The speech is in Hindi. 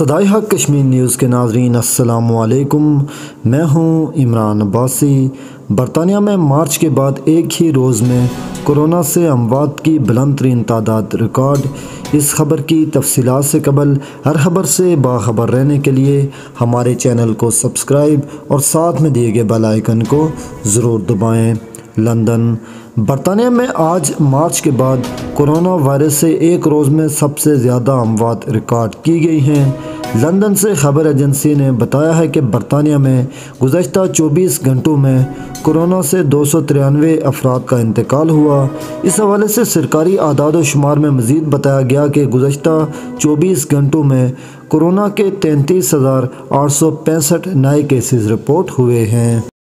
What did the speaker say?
सदाई हक कश्मीर न्यूज़ के नाज़रीन अस्सलामु अलैकुम। मैं हूं इमरान अब्बासी। बरतानिया में मार्च के बाद एक ही रोज़ में कोरोना से अमवात की बुलंद तरीन तादाद रिकॉर्ड। इस खबर की तफसीलात से कबल हर खबर से बाखबर रहने के लिए हमारे चैनल को सब्सक्राइब और साथ में दिए गए बेल आइकन को ज़रूर दबाएँ। लंदन बरतानिया में आज मार्च के बाद कोरोना वायरस से एक रोज़ में सबसे ज़्यादा अमवात रिकॉर्ड की गई हैं। लंदन से खबर एजेंसी ने बताया है कि बरतानिया में गुज़श्ता 24 घंटों में कोरोना से 293 अफराद का इंतकाल हुआ। इस हवाले से सरकारी आदाद व शुमार में मज़ीद बताया गया कि गुज़श्ता 24 घंटों में कोरोना के 33,865 नए केसेस रिपोर्ट हुए हैं।